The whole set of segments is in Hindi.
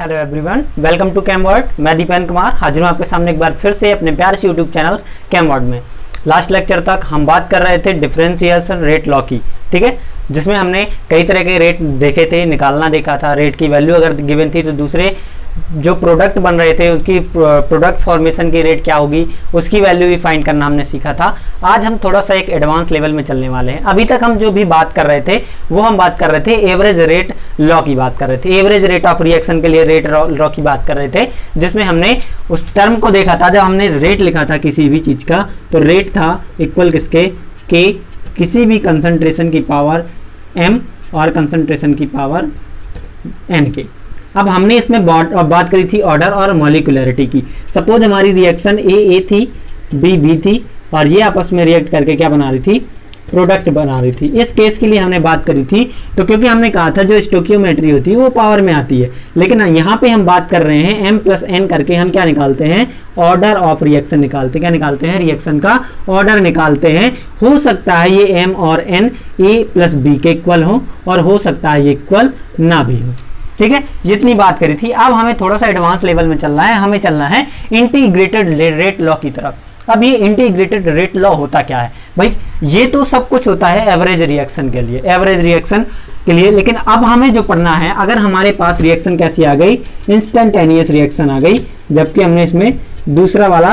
Hello everyone, welcome to Camword. मैं दीपेन कुमार हाजिर हूँ आपके सामने एक बार फिर से अपने प्यारे से यूट्यूब चैनल कैमवर्ड में। लास्ट लेक्चर तक हम बात कर रहे थे डिफरेंशिएशन रेट लॉ की, ठीक है, जिसमें हमने कई तरह के रेट देखे थे, निकालना देखा था। रेट की वैल्यू अगर गिवन थी तो दूसरे जो प्रोडक्ट बन रहे थे उसकी प्रोडक्ट फॉर्मेशन की रेट क्या होगी उसकी वैल्यू भी फाइंड करना हमने सीखा था। आज हम थोड़ा सा एक एडवांस लेवल में चलने वाले हैं। अभी तक हम जो भी बात कर रहे थे वो हम बात कर रहे थे एवरेज रेट लॉ की बात कर रहे थे, एवरेज रेट ऑफ रिएक्शन के लिए रेट लॉ की बात कर रहे थे, जिसमें हमने उस टर्म को देखा था। जब हमने रेट लिखा था किसी भी चीज का तो रेट था इक्वल किसके, के किसी भी कंसंट्रेशन की पावर m और कंसंट्रेशन की पावर n के। अब हमने इसमें बात करी थी ऑर्डर और मॉलिक्यूलरिटी की। सपोज हमारी रिएक्शन ए थी, बी थी और ये आपस में रिएक्ट करके क्या बना रही थी, प्रोडक्ट बना रही थी। इस केस के लिए हमने बात करी थी तो क्योंकि हमने कहा था जो स्टोकियोमेट्री होती है वो पावर में आती है, लेकिन यहाँ पे हम बात कर रहे हैं m प्लस n करके हम क्या निकालते हैं, ऑर्डर ऑफ रिएक्शन निकालते हैं। क्या निकालते हैं, रिएक्शन का ऑर्डर निकालते हैं। हो सकता है ये m और n a प्लस b के इक्वल हो और हो सकता है ये इक्वल ना भी हो, ठीक है। जितनी बात करी थी, अब हमें थोड़ा सा एडवांस लेवल में चलना है। हमें चलना है इंटीग्रेटेड रेट लॉ की तरफ। अब ये इंटीग्रेटेड रेट लॉ होता क्या है भाई, ये तो सब कुछ होता है एवरेज रिएक्शन के लिए, एवरेज रिएक्शन के लिए। लेकिन अब हमें जो पढ़ना है, अगर हमारे पास रिएक्शन कैसी आ गई, इंस्टेंटेनियस रिएक्शन आ गई, जबकि हमने इसमें दूसरा वाला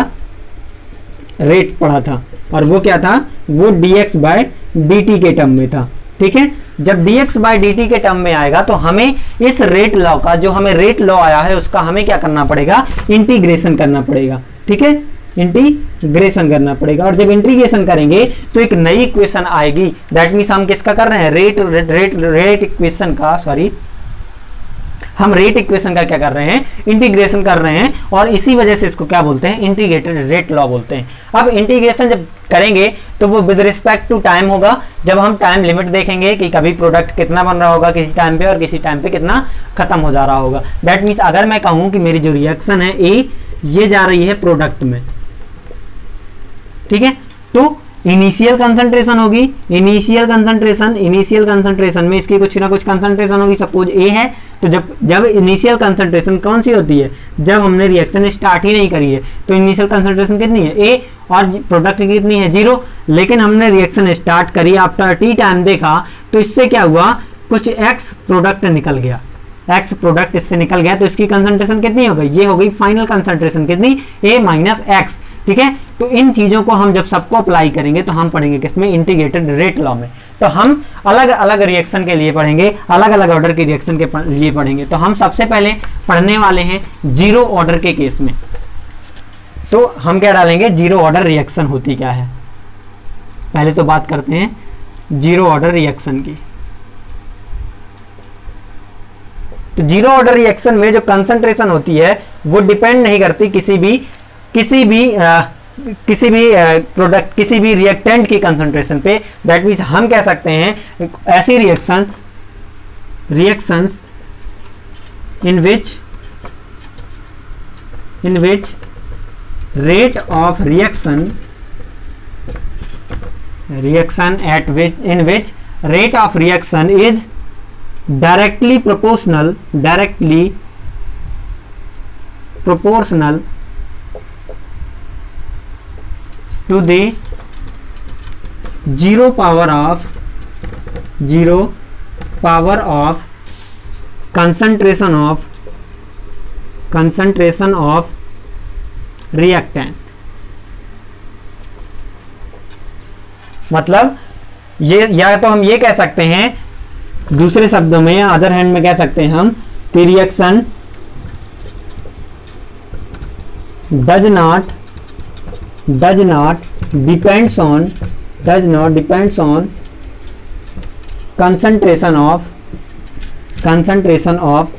रेट पढ़ा था और वो क्या था, वो dx बाय dt के टर्म में था, ठीक है। जब dx बाय dt के टर्म में आएगा तो हमें इस रेट लॉ का, जो हमें रेट लॉ आया है उसका हमें क्या करना पड़ेगा, इंटीग्रेशन करना पड़ेगा, ठीक है, इंटीग्रेशन करना पड़ेगा। और जब इंटीग्रेशन करेंगे तो एक नई इक्वेशन आएगी। दैट मीन्स हम किसका कर रहे हैं, रेट इक्वेशन का, सॉरी, हम रेट इक्वेशन का क्या कर रहे हैं, इंटीग्रेशन कर रहे हैं। और इसी वजह से इसको क्या बोलते हैं, इंटीग्रेटेड रेट लॉ बोलते हैं। अब इंटीग्रेशन जब करेंगे तो वो विद रिस्पेक्ट टू टाइम होगा। जब हम टाइम लिमिट देखेंगे कि कभी प्रोडक्ट कितना बन रहा होगा किसी टाइम पे और किसी टाइम पे कितना खत्म हो जा रहा होगा। दैट मीन्स अगर मैं कहूं कि मेरी जो रिएक्शन है ए, ये जा रही है प्रोडक्ट में, ठीक है, तो इनिशियल कंसंट्रेशन होगी, इनिशियल कंसंट्रेशन में इसकी कुछ ना कुछ कंसंट्रेशन होगी। सपोज ए है तो जब इनिशियल कंसंट्रेशन कौन सी होती है, जब हमने रिएक्शन स्टार्ट ही नहीं करी है तो इनिशियल कंसंट्रेशन कितनी है, ए, और प्रोडक्ट की कितनी है, 0। लेकिन हमने रिएक्शन स्टार्ट करी, आफ्टर टी टाइम देखा तो इससे क्या हुआ, कुछ एक्स प्रोडक्ट निकल गया, एक्स प्रोडक्ट इससे निकल गया तो इसकी कंसंट्रेशन कितनी हो गई, ये हो गई फाइनल कंसंट्रेशन कितनी, ए माइनस एक्स, ठीक है। तो इन चीजों को हम जब सबको अप्लाई करेंगे तो हम पढ़ेंगे किसमें, इंटीग्रेटेड रेट लॉ में। तो हम अलग अलग रिएक्शन के लिए पढ़ेंगे, अलग अलग ऑर्डर की रिएक्शन के लिए पढ़ेंगे। तो हम सबसे पहले पढ़ने वाले हैं जीरो ऑर्डर के केस में। तो हम क्या डालेंगे, जीरो ऑर्डर रिएक्शन होती क्या है। पहले तो बात करते हैं जीरो ऑर्डर रिएक्शन की। तो जीरो ऑर्डर रिएक्शन में जो कंसंट्रेशन होती है वो डिपेंड नहीं करती किसी भी प्रोडक्ट, किसी भी रिएक्टेंट की कंसंट्रेशन पे। दैट मीन्स हम कह सकते हैं ऐसी reactions in which rate of reaction in which rate of reaction is directly proportional to the zero power of concentration of reactant। मतलब ये, या तो हम ये कह सकते हैं दूसरे शब्दों में, या अदर हैंड में कह सकते हैं हम कि reaction does not depends on concentration of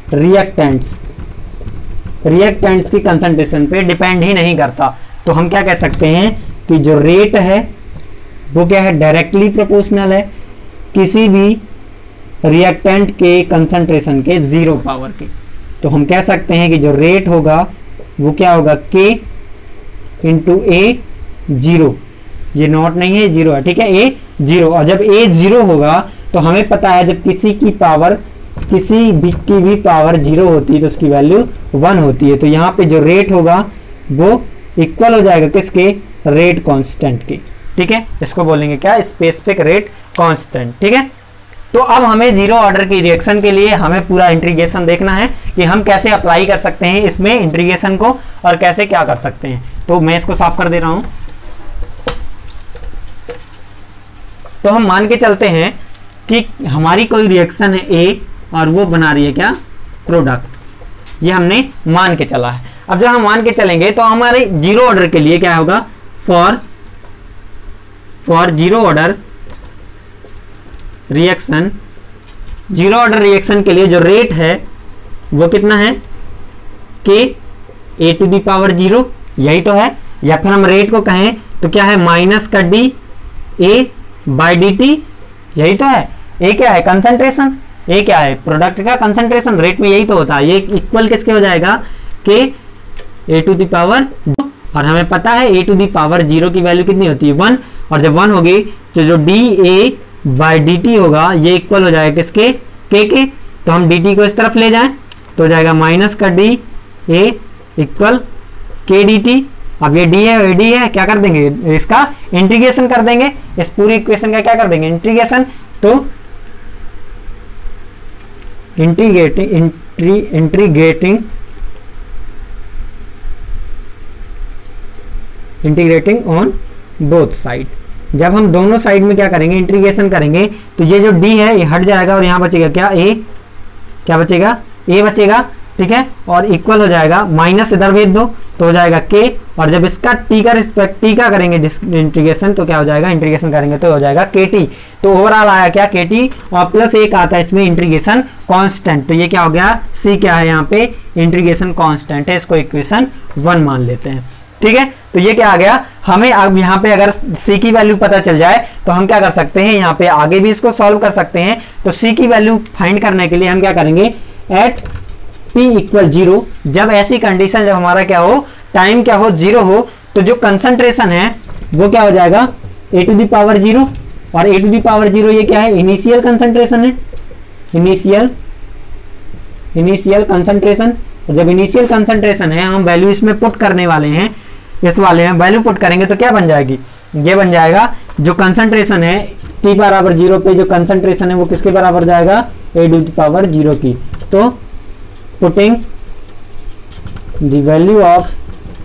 reactants की कंसंट्रेशन पे डिपेंड ही नहीं करता। तो हम क्या कह सकते हैं कि जो रेट है वो क्या है, डायरेक्टली प्रोपोर्शनल है किसी भी रिएक्टेंट के कंसंट्रेशन के जीरो पावर के। तो हम कह सकते हैं कि जो रेट होगा वो क्या होगा, K इंटू ए 0, ये नॉट नहीं है, 0 है, ठीक है, A 0। और जब A 0 होगा तो हमें पता है जब किसी की पावर किसी भी की भी पावर 0 होती है तो उसकी वैल्यू 1 होती है। तो यहाँ पे जो रेट होगा वो इक्वल हो जाएगा किसके, रेट कांस्टेंट के। ठीक है, इसको बोलेंगे क्या, स्पेसिफिक रेट कांस्टेंट। ठीक है, तो अब हमें जीरो ऑर्डर की रिएक्शन के लिए हमें पूरा इंटीग्रेशन देखना है कि हम कैसे अप्लाई कर सकते हैं इसमें इंटीग्रेशन को और कैसे क्या कर सकते हैं। तो मैं इसको साफ कर दे रहा हूं। तो हम मान के चलते हैं कि हमारी कोई रिएक्शन है ए और वो बना रही है क्या, प्रोडक्ट। ये हमने मान के चला है। अब जब हम मान के चलेंगे तो हमारे जीरो ऑर्डर के लिए क्या होगा, for zero order reaction, zero order reaction के लिए जो रेट है वो कितना है, के ए टू दी पावर 0, यही तो है। या फिर हम रेट को कहें तो क्या है, माइनस का D A by D T, यही तो है। ए क्या है, कंसंट्रेशन, ए क्या है, प्रोडक्ट का कंसंट्रेशन, रेट में यही तो होता है। ये इक्वल किसके हो जाएगा, के ए टू दी पावर, और हमें पता है ए टू दी पावर 0 की वैल्यू कितनी होती है, 1। और जब 1 होगी तो जो D A by D T होगा ये इक्वल हो जाएगा किसके, के। तो हम डी टी को इस तरफ ले जाएं तो हो जाएगा माइनस का डी ए इक्वल के डी टी। अब ये डी है, ये डी है, क्या कर देंगे, इसका इंटीग्रेशन कर देंगे, इस पूरी इक्वेशन का क्या कर देंगे, इंटीग्रेशन। तो इंटीग्रेटिंग ऑन बोथ साइड। जब हम दोनों साइड में क्या करेंगे, इंटीग्रेशन करेंगे, तो ये जो d है ये हट जाएगा और यहाँ बचेगा क्या, a, क्या बचेगा, a बचेगा। ठीक है, और इक्वल हो जाएगा, माइनस इधर भेज दो तो हो जाएगा k, और जब इसका t का रिस्पेक्ट t का करेंगे इंटीग्रेशन तो क्या हो जाएगा, इंटीग्रेशन करेंगे तो हो जाएगा kt। तो ओवरऑल आया क्या, kt, और प्लस एक आता है इसमें इंटीग्रेशन कांस्टेंट। तो ये क्या हो गया, c क्या है यहाँ पे, इंटीग्रेशन कांस्टेंट है, इसको इक्वेशन 1 मान लेते हैं। ठीक है, तो ये क्या आ गया, हमें अब यहाँ पे अगर c की वैल्यू पता चल जाए तो हम क्या कर सकते हैं, यहाँ पे आगे भी इसको सॉल्व कर सकते हैं। तो c की वैल्यू फाइंड करने के लिए हम क्या करेंगे, एट t इक्वल 0, जब ऐसी कंडीशन, जब हमारा क्या हो, टाइम क्या हो, 0 हो, तो जो कंसंट्रेशन है वो क्या हो जाएगा, a टू दी पावर 0, और a टू दी पावर 0 ये क्या है, इनिशियल कंसंट्रेशन है, इनिशियल कंसंट्रेशन। जब इनिशियल कंसंट्रेशन है, हम वैल्यू इसमें पुट करने वाले हैं, इस वाले में वैल्यू पुट करेंगे तो क्या बन जाएगी, ये बन जाएगा, जो कंसंट्रेशन है t बराबर 0 पे जो कंसंट्रेशन है वो किसके बराबर जाएगा, a टू द पावर 0 की। तो putting the value of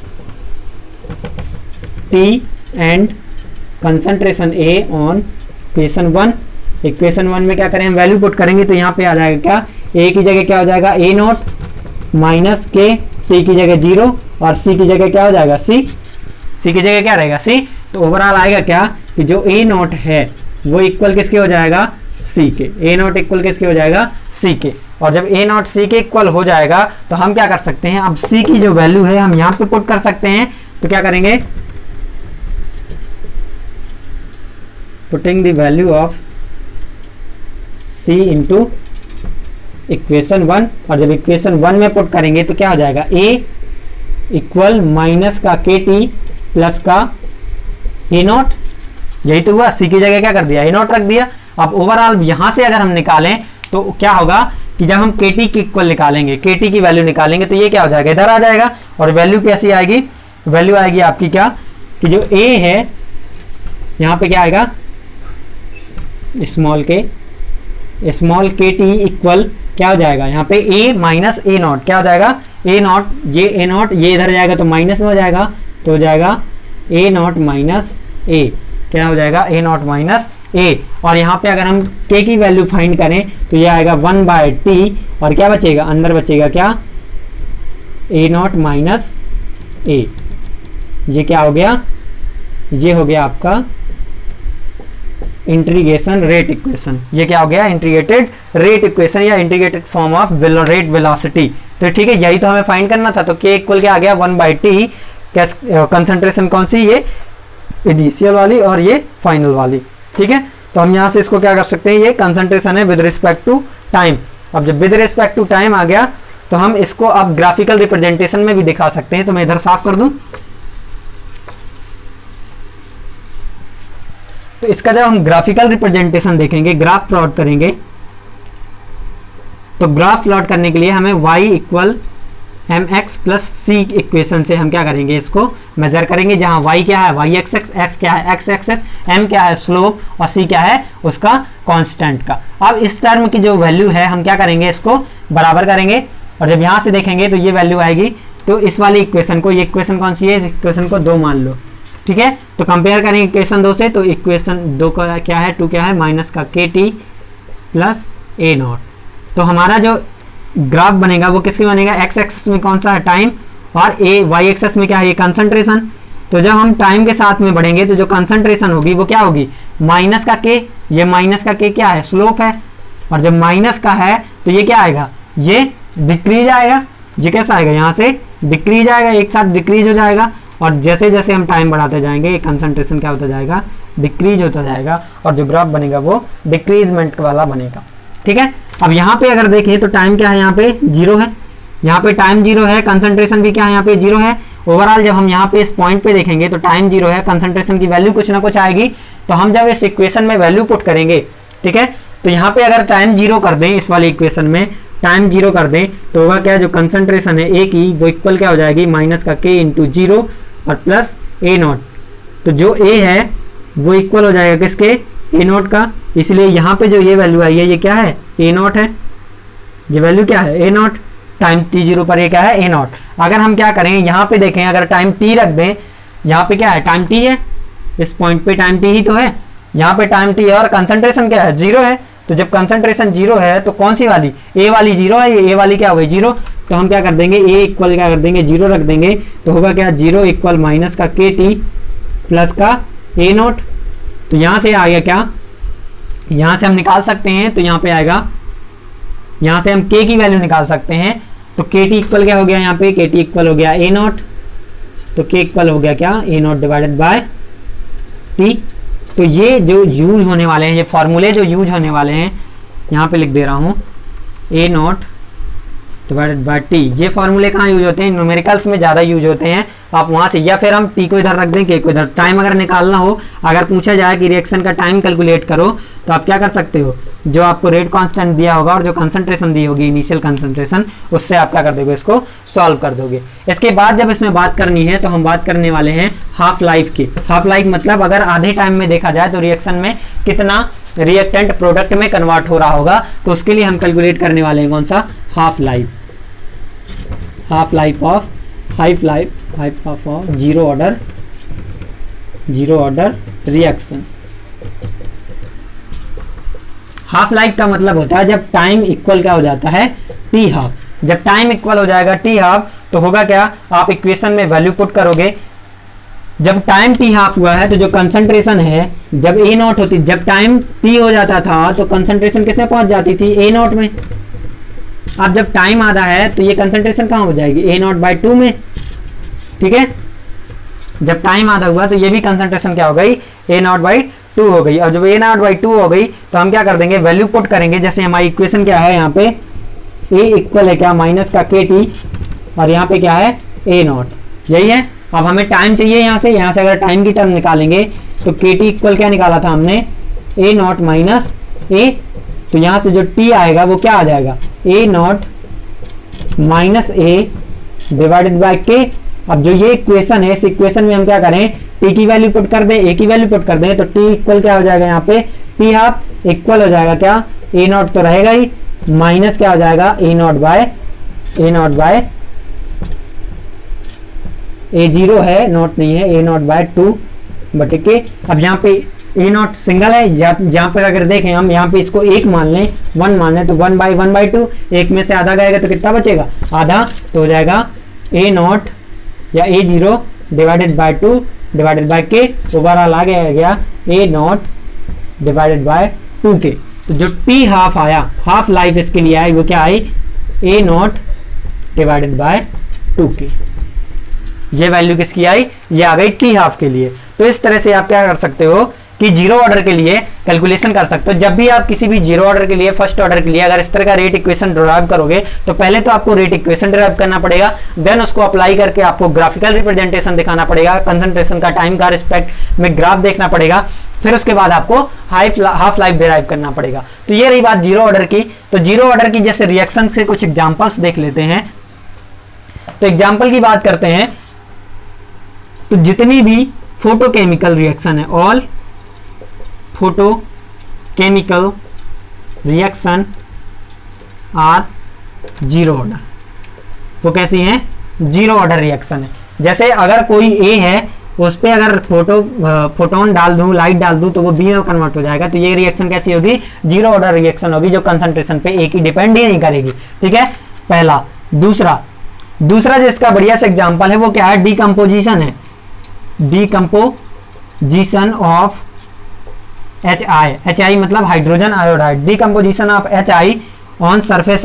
t and concentration a on equation 1, equation 1 में क्या करें, हम वैल्यू पुट करेंगे तो यहाँ पे आ जाएगा क्या, a की जगह क्या हो जाएगा, a नॉट माइनस के, t की जगह 0, और c की जगह क्या हो जाएगा, c की जगह क्या रहेगा, c। तो ओवरऑल आएगा क्या कि जो a नॉट है वो इक्वल किसके हो जाएगा, c के, a नॉट इक्वल किसके हो जाएगा, c के। और जब a नॉट c के इक्वल हो जाएगा तो हम क्या कर सकते हैं, अब c की जो वैल्यू है हम यहाँ पे पुट कर सकते हैं। तो क्या करेंगे, putting the value of c into equation 1, और जब इक्वेशन 1 में पुट करेंगे तो क्या हो जाएगा, a इक्वल माइनस का के टी प्लस का ए नॉट, यही तो हुआ, c की जगह क्या कर दिया, ए नॉट रख दिया। अब ओवरऑल यहां से अगर हम निकालें तो क्या होगा कि जब हम के टी की इक्वल निकालेंगे, के टी की वैल्यू निकालेंगे तो ये क्या हो जाएगा, इधर आ जाएगा, और वैल्यू कैसी आएगी, वैल्यू आएगी आपकी क्या, कि जो a है यहाँ पे क्या आएगा, स्मॉल के टी इक्वल क्या हो जाएगा, यहाँ पे a माइनस ए नॉट, क्या हो जाएगा, ए नॉट, ये ए नॉट, ये इधर जाएगा तो माइनस में हो जाएगा, तो हो जाएगा ए नॉट माइनस ए, क्या हो जाएगा, ए नॉट माइनस ए। और यहाँ पे अगर हम k की वैल्यू फाइंड करें तो ये आएगा 1/t, और क्या बचेगा, अंदर बचेगा क्या, ए नॉट माइनस ए। ये क्या हो गया, ये हो गया आपका इंटीग्रेशन रेट इक्वेशन। ये क्या हो गया, इंटीग्रेटेड रेट इक्वेशन या integrated form of rate velocity. तो ठीक है, यही तो हमें फाइंड करना था। तो k इक्वल क्या आ गया, 1/t, कंसंट्रेशन कौन सी, ये इनिशियल वाली और ये फाइनल वाली। ठीक है, तो हम यहाँ से इसको क्या कर सकते हैं, ये कंसंट्रेशन है विद रिस्पेक्ट टू टाइम। अब जब विद रिस्पेक्ट टू टाइम आ गया तो हम इसको अब ग्राफिकल रिप्रेजेंटेशन में भी दिखा सकते हैं। तो मैं इधर साफ कर दूं, तो इसका जब हम ग्राफिकल रिप्रेजेंटेशन देखेंगे, ग्राफ प्लॉट करेंगे, तो ग्राफ प्लॉट करने के लिए हमें y equal mx plus C equation से हम क्या करेंगे, इसको मेजर करेंगे, जहां y क्या है y एक्सेस, x क्या है x एक्सेस, m क्या है स्लोप और c क्या है उसका कांस्टेंट का। अब इस टर्म की जो वैल्यू है हम क्या करेंगे, इसको बराबर करेंगे और जब यहां से देखेंगे तो ये वैल्यू आएगी। तो इस वाली इक्वेशन को, ये इक्वेशन कौन सी है, इस इक्वेशन को 2 मान लो, ठीक है। तो कंपेयर करेंगे इक्वेशन 2 से, तो इक्वेशन 2 का क्या है, 2 क्या है माइनस का के टी प्लस ए नॉट। तो हमारा जो ग्राफ बनेगा वो किसकी बनेगा, एक्स एक्सेस में कौन सा है टाइम और ए वाई एक्सेस में क्या है ये कंसंट्रेशन। तो जब हम टाइम के साथ में बढ़ेंगे तो जो कंसंट्रेशन होगी वो क्या होगी, माइनस का के, ये माइनस का के क्या है स्लोप है, और जब माइनस का है तो ये क्या आएगा, ये डिक्रीज आएगा। ये कैसा आएगा, यहाँ से डिक्रीज आएगा, एक साथ डिक्रीज हो जाएगा, और जैसे जैसे हम टाइम बढ़ाते जाएंगे ये कंसंट्रेशन क्या होता जाएगा, डिक्रीज होता जाएगा, और जो ग्राफ बनेगा वो डिक्रीजमेंट वाला बनेगा, ठीक है। अब यहाँ पे अगर देखें तो टाइम क्या है, यहाँ पे 0 है, यहाँ पे टाइम 0 है, कंसंट्रेशन भी क्या है यहाँ पे 0 है। ओवरऑल जब हम यहाँ पे इस पॉइंट पे देखेंगे तो टाइम 0 है, कंसंट्रेशन की वैल्यू कुछ ना कुछ आएगी। तो हम जब इस इक्वेशन में वैल्यू पुट करेंगे, ठीक है, तो यहाँ पे अगर टाइम 0 कर दें, इस वाली इक्वेशन में टाइम 0 कर दें तो होगा क्या, जो कंसंट्रेशन है ए की वो इक्वल क्या हो जाएगी, माइनस का के इंटू 0 और प्लस ए नॉट। तो जो ए है वो इक्वल हो जाएगा किसके, ए नॉट का। इसलिए यहाँ पे जो ये वैल्यू आई है ये क्या है, ए नॉट है, ये वैल्यू क्या है ए नॉट, टाइम टी 0 पर ये क्या है ए नॉट। अगर हम क्या करें, यहाँ पे देखें, अगर टाइम टी रख दें, यहाँ पे क्या है टाइम टी है, इस पॉइंट पे टाइम टी ही तो है, यहाँ पे टाइम टी है और कंसंट्रेशन क्या है 0 है। तो जब कंसंट्रेशन 0 है तो कौन सी वाली, ए वाली 0 है, ये ए वाली क्या हो गई 0। तो हम क्या कर देंगे, ए इक्वल क्या कर देंगे 0 रख देंगे, तो होगा क्या 0 इक्वल माइनस का के टी प्लस का ए नॉट। तो यहाँ से आ गया क्या, यहाँ से हम निकाल सकते हैं, तो यहाँ पे आएगा, यहाँ से हम k की वैल्यू निकाल सकते हैं। तो के टी इक्वल क्या हो गया, यहाँ पे के टी इक्वल हो गया ए नॉट, तो k इक्वल हो गया क्या A not divided by T. तो ये जो यूज होने वाले हैं, ये फॉर्मूले जो यूज होने वाले हैं, यहाँ पे लिख दे रहा हूँ A not divided by T. ये फॉर्मूले कहाँ यूज होते हैं, न्यूमेरिकल्स में ज़्यादा यूज होते हैं, आप वहाँ से, या फिर हम टी को इधर रख दें, के को इधर। टाइम अगर निकालना हो, अगर पूछा जाए कि रिएक्शन का टाइम कैलकुलेट करो, तो आप क्या कर सकते हो, जो आपको रेट कांस्टेंट दिया होगा और जो कंसंट्रेशन दी होगी इनिशियल कंसंट्रेशन, उससे आप क्या कर दोगे, इसको सॉल्व कर दोगे। इसके बाद जब इसमें बात करनी है तो हम बात करने वाले हैं हाफ लाइफ की। हाफ लाइफ मतलब अगर आधे टाइम में देखा जाए तो रिएक्शन में कितना रिएक्टेंट प्रोडक्ट में कन्वर्ट हो रहा होगा, तो उसके लिए हम कैलकुलेट करने वाले हैं कौन सा, half life. Half life of zero order reaction. Half life का मतलब होता है जब टाइम इक्वल क्या हो जाता है, टी हाफ। जब टाइम इक्वल हो जाएगा टी हाफ तो होगा क्या, आप इक्वेशन में वैल्यू पुट करोगे। जब टाइम टी हाफ हुआ है तो जो कंसंट्रेशन है, जब ए नॉट होती, जब टाइम टी हो जाता था तो कंसंट्रेशन किस में पहुंच जाती थी, ए नॉट में। अब जब टाइम आधा है तो ये कंसंट्रेशन कहाँ हो जाएगी, ए नॉट बाई 2 में, ठीक है। जब टाइम आधा हुआ तो ये भी कंसंट्रेशन क्या हो गई, ए नॉट बाई 2 हो गई। और जब ए नॉट बाई 2 हो गई तो हम क्या कर देंगे, वैल्यू पुट करेंगे। जैसे हमारी इक्वेशन क्या है, यहाँ पे ए इक्वल है क्या, माइनस का के टी, और यहाँ पे क्या है ए नॉट, यही है। अब हमें टाइम चाहिए, यहाँ से अगर टाइम की टर्म निकालेंगे तो के टी इक्वल क्या निकाला था हमने, ए नॉट माइनस ए। तो यहाँ से जो टी आएगा वो क्या आ जाएगा, a naught minus a divided by k. अब जो ये इक्वेशन है, इस इक्वेशन में हम क्या करें, टी की वैल्यू पुट कर दें, ए की वैल्यू पुट कर दें, तो टी इक्वल क्या हो जाएगा, यहाँ पे टी हाफ इक्वल हो जाएगा क्या, ए नॉट तो रहेगा ही, माइनस क्या हो जाएगा, ए नॉट बाय ए 0 है, नॉट नहीं है, ए नॉट बाय 2 बटे के। अब यहाँ पे ए नॉट सिंगल है, जहाँ पर अगर देखें हम यहाँ पे इसको 1 मान लें, 1 मान लें, तो 1/1/2, एक में से आधा गएगा तो कितना बचेगा, आधा। तो हो जाएगा ए नॉट या a 0 divided by 2 divided by k. Overall आ गया ए नॉट डिवाइडेड बाय 2 के। तो जो टी हाफ आया, हाफ लाइफ इसके लिए आई, वो क्या आई, a not divided by 2 k. ये वैल्यू किसकी आई, ये आ गई टी हाफ के लिए। तो इस तरह से आप क्या कर सकते हो कि जीरो ऑर्डर के लिए कैलकुलेशन कर सकते हो। जब भी आप किसी भी जीरो ऑर्डर के लिए, फर्स्ट ऑर्डर के लिए अगर इस तरह का रेट इक्वेशन डिराइव करोगे तो पहले तो आपको रेट इक्वेशन डिराइव करना पड़ेगा, देन उसको अप्लाई करके आपको ग्राफिकल रिप्रेजेंटेशन दिखाना पड़ेगा, कंसंट्रेशन का टाइम का रिस्पेक्ट में ग्राफ देखना पड़ेगा, फिर उसके बाद आपको हाफ लाइफ डिराइव करना पड़ेगा। तो ये रही बात जीरो ऑर्डर की। तो जीरो ऑर्डर की जैसे रिएक्शन से कुछ एग्जांपल्स देख लेते हैं। तो एग्जांपल की बात करते हैं तो जितनी भी फोटोकेमिकल रिएक्शन है, all photochemical reaction are zero order, वो कैसी है? जीरो ऑर्डर रिएक्शन है। जैसे अगर कोई ए है उस पर अगर फोटोन डाल दूं, लाइट डाल दूं तो वो बी में कन्वर्ट हो जाएगा। तो ये रिएक्शन कैसी होगी? जीरो ऑर्डर रिएक्शन होगी, जो कंसंट्रेशन पे ए की डिपेंड ही नहीं करेगी। ठीक है, पहला। दूसरा जिसका बढ़िया से एग्जांपल है वो क्या है? डीकंपोजिशन है, डीकंपोजिशन ऑफ HI मतलब hydrogen iodide, decomposition of HI on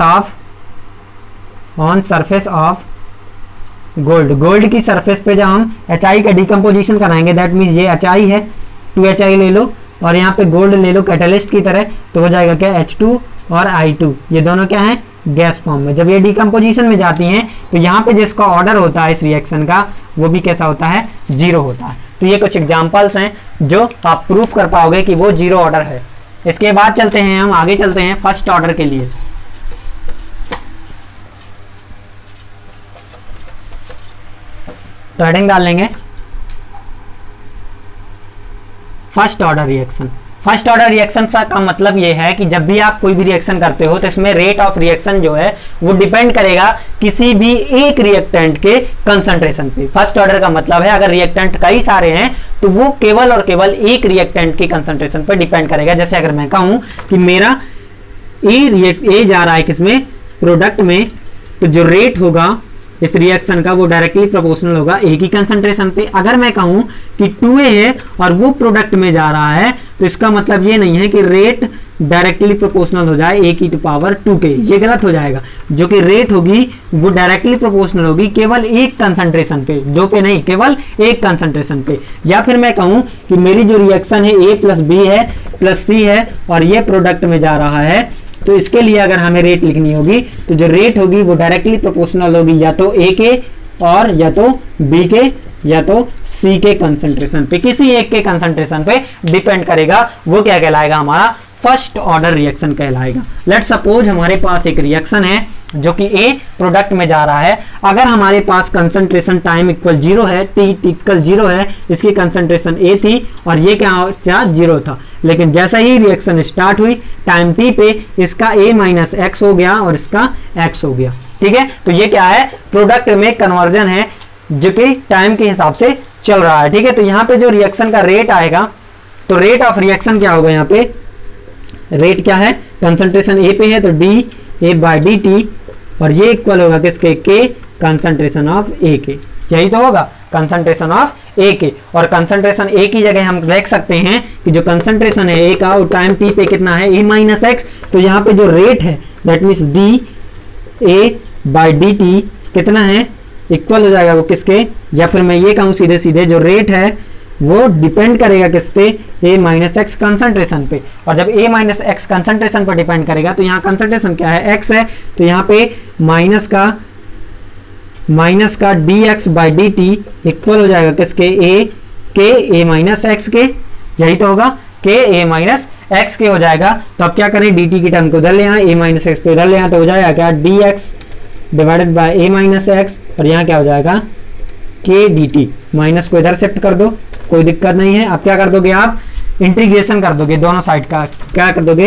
surface of gold की सरफेस पे जब हम HI का डीकंपोजिशन कराएंगे, दैट मीन ये HI है, 2HI ले लो और यहाँ पे गोल्ड ले लो कैटलिस्ट की तरह, तो हो जाएगा क्या? H2 और I2, ये दोनों क्या है? गैस फॉर्म में। जब ये डीकंपोजिशन में जाती हैं तो यहाँ पे जिसका ऑर्डर होता है इस रिएक्शन का वो भी कैसा होता है? जीरो होता है। तो ये कुछ एग्जांपल्स हैं जो आप प्रूफ कर पाओगे कि वो जीरो ऑर्डर है। इसके बाद चलते हैं, हम आगे चलते हैं फर्स्ट ऑर्डर के लिए। तो हेडिंग डाल लेंगे first order reaction. First order reaction का मतलब ये है कि जब भी आप कोई भी रिएक्शन करते हो तो इसमें रेट ऑफ रिएक्शन जो है वो डिपेंड करेगा किसी भी एक रिएक्टेंट के कंसंट्रेशन पे। फर्स्ट ऑर्डर का मतलब है अगर रिएक्टेंट कई सारे हैं तो वो केवल और केवल एक रिएक्टेंट के कंसंट्रेशन पर डिपेंड करेगा। जैसे अगर मैं कहूं कि मेरा ए जा रहा है किसमें? प्रोडक्ट में, तो जो रेट होगा इस रिएक्शन का वो डायरेक्टली प्रोपोर्शनल होगा ए की कंसंट्रेशन पे। अगर मैं कहूं कि 2A है और वो प्रोडक्ट में जा रहा है तो इसका मतलब ये नहीं है कि रेट डायरेक्टली प्रोपोर्शनल हो जाए ए की टू पावर 2K, ये गलत हो जाएगा। जो कि रेट होगी वो डायरेक्टली प्रोपोर्शनल होगी केवल एक कंसंट्रेशन पे, 2 पे नहीं, केवल एक कंसंट्रेशन पे। या फिर मैं कहूं कि मेरी जो रिएक्शन है A प्लस B है प्लस C है और ये प्रोडक्ट में जा रहा है, तो इसके लिए अगर हमें रेट लिखनी होगी तो जो रेट होगी वो डायरेक्टली प्रोपोर्शनल होगी या तो ए के और या तो बी के या तो सी के कंसंट्रेशन पे, किसी एक के कंसंट्रेशन पे डिपेंड करेगा। वो क्या कहलाएगा? हमारा फर्स्ट ऑर्डर रिएक्शन कहलाएगा। लेट्स सपोज हमारे पास एक रिएक्शन है जो कि ए प्रोडक्ट में जा रहा है। अगर हमारे पास कंसंट्रेशन टाइम इक्वल 0 है, टी इक्वल 0 है, इसकी कंसंट्रेशन ए थी और ये क्या 0 था, लेकिन जैसा ही रिएक्शन स्टार्ट हुई टाइम टी पे इसका ए माइनस एक्स हो गया और इसका एक्स हो गया। ठीक है, तो ये क्या है? प्रोडक्ट में कन्वर्जन है जो कि टाइम के हिसाब से चल रहा है। ठीक है, तो यहाँ पे जो रिएक्शन का रेट आएगा तो रेट ऑफ रिएक्शन क्या होगा? यहाँ पे रेट क्या है? कंसंट्रेशन ए पे है तो d A by D t और ये इक्वल होगा किसके? के कंसंट्रेशन ऑफ ए के। यही तो होगा कंसंट्रेशन ऑफ ए के। और कंसंट्रेशन ए की जगह हम लिख सकते हैं कि जो कंसंट्रेशन है ए का वो टाइम टी पे कितना है? A minus x. तो यहाँ पे जो रेट है that means d A by D t कितना है? इक्वल हो जाएगा वो किसके? या फिर मैं ये कहूँ सीधे सीधे जो रेट है वो डिपेंड करेगा किस पे? ए माइनस एक्स कंसंट्रेशन पे। और जब ए माइनस एक्स कंसंट्रेशन पर डिपेंड करेगा तो यहाँ कंसंट्रेशन क्या है? एक्स है, तो यहाँ पे माइनस का d x by D t equal हो जाएगा किसके? ए के ए माइनस एक्स के। यही तो होगा, के ए माइनस एक्स के हो जाएगा। तो अब क्या करें? डी टी की टर्म को उधर ले आए, ए माइनस एक्स को उधर ले आए, तो हो जाएगा क्या? D x divided by a minus x और यहाँ क्या हो जाएगा? के डी टी। माइनस को इधर शिफ्ट कर दो, कोई दिक्कत नहीं है। अब क्या कर दोगे? आप इंटीग्रेशन कर दोगे दोनों साइड का। क्या कर दोगे?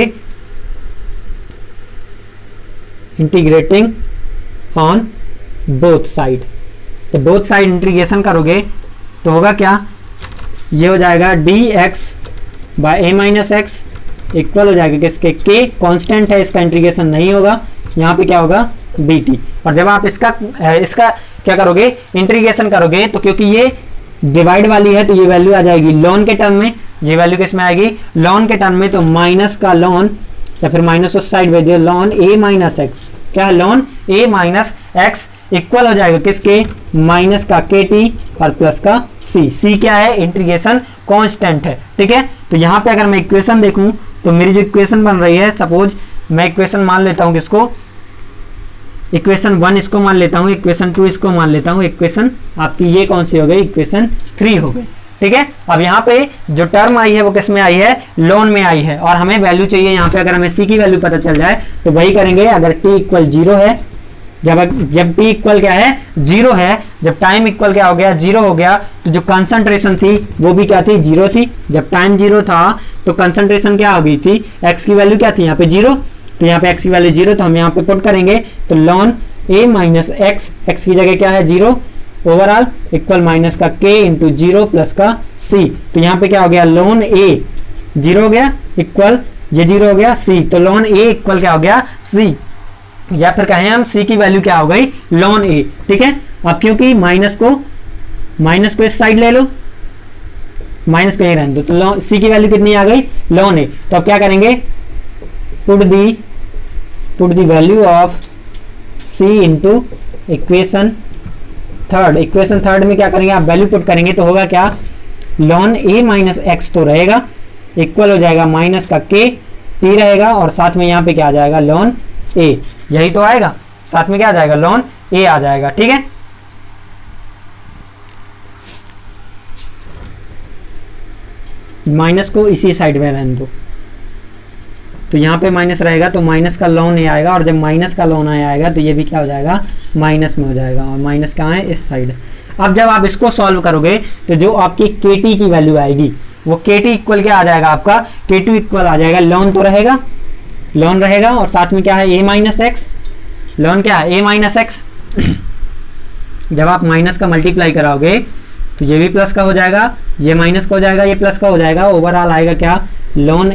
Integrating on both side. तो बोथ साइड इंटीग्रेशन करोगे तो होगा क्या? ये हो जाएगा d x by a minus x equal हो जाएगा किसके? के कांस्टेंट है, इसका इंटीग्रेशन नहीं होगा। यहाँ पे क्या होगा? D t. और जब आप इसका क्या करोगे? इंटीग्रेशन करोगे तो क्योंकि ये डिवाइड वाली है तो ये वैल्यू आ जाएगी लॉन के टर्म में। ये वैल्यू किस में आएगी? लॉन के टर्म में। तो माइनस का लॉन या फिर माइनस उस साइड भेज दिया, लॉन ए माइनस एक्स। क्या है? Ln a minus x equal हो जाएगा किसके? माइनस का के टी और प्लस का सी क्या है, इंटीग्रेशन कांस्टेंट है, ठीक है। तो यहाँ पे अगर मैं इक्वेशन देखूं तो मेरी जो इक्वेशन बन रही है, सपोज मैं इक्वेशन मान लेता हूँ किसको, इक्वेशन 1 इसको मान लेता हूँ, इक्वेशन 2 इसको मान लेता हूँ, इक्वेशन आपकी ये कौन सी हो गई, इक्वेशन 3 हो गई, ठीक है। अब यहाँ पे जो टर्म आई है वो किस में आई है, लॉन में आई है, और हमें वैल्यू चाहिए यहाँ पे। अगर हमें सी की वैल्यू पता चल जाए तो वही करेंगे। अगर टी इक्वल 0 है, जब टी इक्वल क्या है, 0 है, जब टाइम इक्वल क्या हो गया, 0 हो गया, तो जो कंसंट्रेशन थी वो भी क्या थी, 0 थी। जब टाइम 0 था तो कंसंट्रेशन क्या हो गई थी, एक्स की वैल्यू क्या थी यहाँ पे 0, तो यहाँ पे x की वैल्यू 0, तो हम यहाँ पे पुट करेंगे तो ln a minus x, x की जगह क्या है 0, ओवरऑल इक्वल माइनस का k इंटू 0 प्लस का c, तो यहाँ पे क्या हो गया, ln a 0 हो गया इक्वल ये 0 हो गया c, तो ln a इक्वल क्या हो गया c, या फिर कहें हम c की वैल्यू क्या हो गई, ln a, ठीक है। अब क्योंकि माइनस को इस साइड ले लो, माइनस को यहीं रहने दो, तो c की वैल्यू कितनी आ गई, ln a, तो अब क्या करेंगे, put the value of c into equation third में क्या करेंगे, आप वैल्यू पुट करेंगे तो होगा क्या, ln a माइनस एक्स तो रहेगा, इक्वल हो जाएगा माइनस का k, t रहेगा, और साथ में यहाँ पे क्या आ जाएगा, ln a, यही तो आएगा, साथ में क्या आ जाएगा, ln a आ जाएगा, ठीक है। माइनस को इसी साइड में रहने दो, तो यहाँ पे माइनस रहेगा तो माइनस का ln a आएगा, और जब माइनस का ln a आएगा तो ये भी क्या हो जाएगा, माइनस में हो जाएगा, और माइनस कहाँ है, इस साइड। अब जब आप इसको सॉल्व करोगे तो जो आपकी kt की वैल्यू आएगी वो kt इक्वल क्या आ जाएगा, आपका k2 इक्वल आ जाएगा, ln तो रहेगा, ln रहेगा, और साथ में क्या है, a माइनस एक्स, ln क्या है, a माइनस एक्स। जब आप माइनस का मल्टीप्लाई कराओगे तो ये भी प्लस का हो जाएगा, ये माइनस का हो जाएगा, ये प्लस का हो जाएगा, ओवरऑल आएगा क्या, ln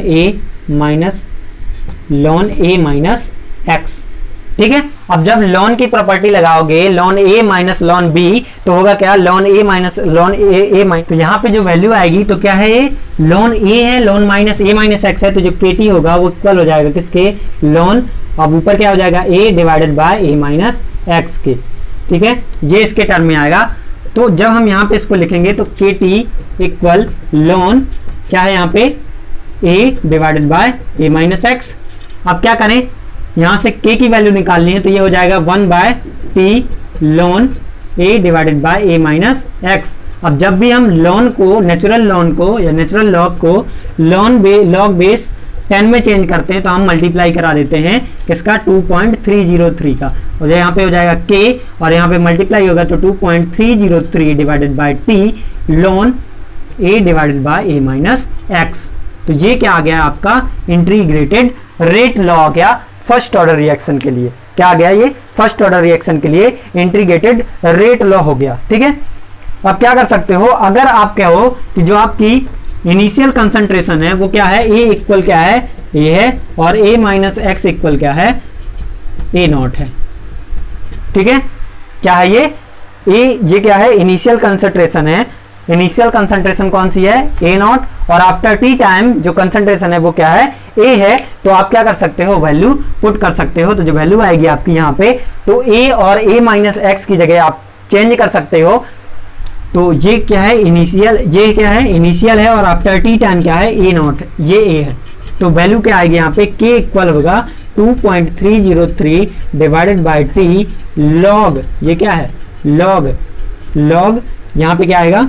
a माइनस एक्स, ठीक है। अब जब ln की प्रॉपर्टी लगाओगे, ln a minus ln b, तो होगा क्या, ln a minus ln a minus, तो यहाँ पे जो वैल्यू आएगी तो क्या है, ये ln a है, ln minus a minus x है, तो जो kt होगा वो इक्वल हो जाएगा किसके, ln, अब ऊपर क्या हो जाएगा, a divided by a minus x के, ठीक है, ये इसके टर्म में आएगा। तो जब हम यहाँ पे इसको लिखेंगे तो kt इक्वल ln क्या है यहाँ पे, a divided by a minus x. अब क्या करें, यहाँ से k की वैल्यू निकालनी है, तो ये हो जाएगा 1 by t ln a divided by a minus x. अब जब भी हम ln को, नेचुरल ln को या नेचुरल लॉग को लॉग बेस 10 में चेंज करते हैं तो हम मल्टीप्लाई करा देते हैं किसका, 2.303 का, और यहाँ पे हो जाएगा k, और यहाँ पे मल्टीप्लाई होगा तो 2.303 divided by t ln a divided by a minus x. तो ये क्या आ गया आपका, इंटीग्रेटेड रेट लॉ आ गया फर्स्ट ऑर्डर रिएक्शन के लिए, क्या आ गया, ये फर्स्ट ऑर्डर रिएक्शन के लिए इंटीग्रेटेड रेट लॉ हो गया, ठीक है। अब क्या कर सकते हो, अगर आप कहो कि जो आपकी इनिशियल कंसंट्रेशन है वो क्या है, a इक्वल क्या है, a है, और a माइनस एक्स इक्वल क्या है, a नॉट है, ठीक है। क्या है ये क्या है, इनिशियल कंसंट्रेशन है, इनिशियल कंसंट्रेशन कौन सी है, a नॉट, और आफ्टर टी टाइम जो कंसंट्रेशन है वो क्या है, a है। तो आप क्या कर सकते हो, वैल्यू पुट कर सकते हो, तो जो वैल्यू आएगी आपकी यहाँ पे, तो a और a माइनस एक्स की जगह आप चेंज कर सकते हो। तो ये क्या है, इनिशियल, ये क्या है, इनिशियल है, और आफ्टर टी टाइम क्या है, a नॉट, ये a है। तो वैल्यू क्या आएगी यहाँ पे, k इक्वल होगा 2.303 डिवाइडेड बाय t लॉग, ये क्या है, लॉग यहाँ पे क्या आएगा,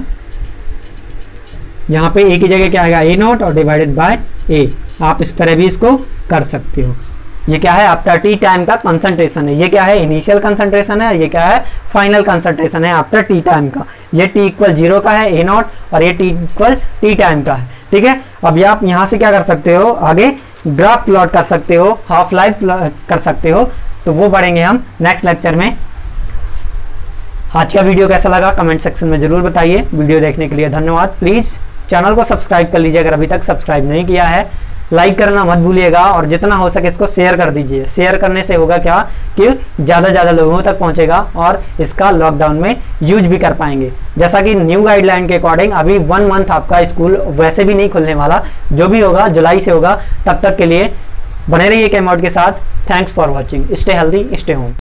यहाँ पे a की जगह क्या आएगा, a नॉट, और डिवाइडेड बाय a। आप इस तरह भी इसको कर सकते हो। ये क्या है, आफ्टर टी टाइम का कंसंट्रेशन है, ये क्या है, इनिशियल कंसंट्रेशन है, ये क्या है, फाइनल कंसंट्रेशन है आफ्टर टी टाइम का। ये t इक्वल 0 का है, a नॉट, और ये t इक्वल टी टाइम का है, ठीक है। अब आप यहाँ से क्या कर सकते हो, आगे ग्राफ प्लॉट कर सकते हो, हाफ लाइफ कर सकते हो, तो वो पढ़ेंगे हम नेक्स्ट लेक्चर में। आज का वीडियो कैसा लगा कमेंट सेक्शन में जरूर बताइए। वीडियो देखने के लिए धन्यवाद। प्लीज़ चैनल को सब्सक्राइब कर लीजिए अगर अभी तक सब्सक्राइब नहीं किया है। लाइक करना मत भूलिएगा, और जितना हो सके इसको शेयर कर दीजिए। शेयर करने से होगा क्या कि ज़्यादा लोगों तक पहुंचेगा और इसका लॉकडाउन में यूज भी कर पाएंगे। जैसा कि न्यू गाइडलाइन के अकॉर्डिंग अभी 1 मंथ आपका स्कूल वैसे भी नहीं खुलने वाला, जो भी होगा जुलाई से होगा। तब तक के लिए बने रहिए कैमवर्ड के साथ। Thanks for watching. Stay healthy, stay home.